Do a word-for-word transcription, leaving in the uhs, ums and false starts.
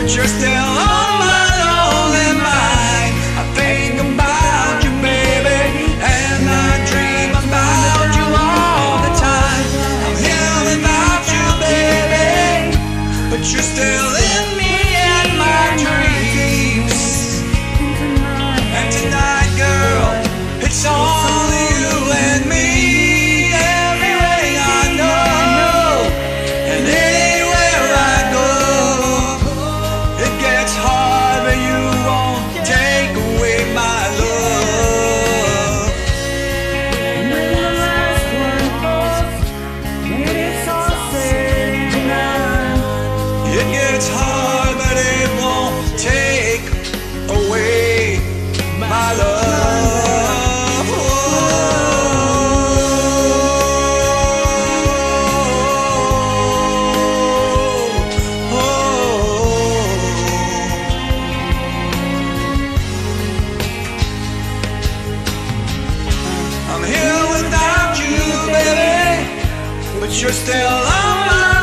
but you're still on my lonely mind. I think about you, baby, and I dream about you all the time. I'm here without you, baby, but you're still in me and my dreams. And tonight, girl, it's only you and me. Everywhere I go, and anywhere I go, it gets hard, but you won't take away my love. And when the last one falls, and it's all said and done, It gets hard, but it won't take away my love. Oh, oh, I'm here without you, baby, but you're still on my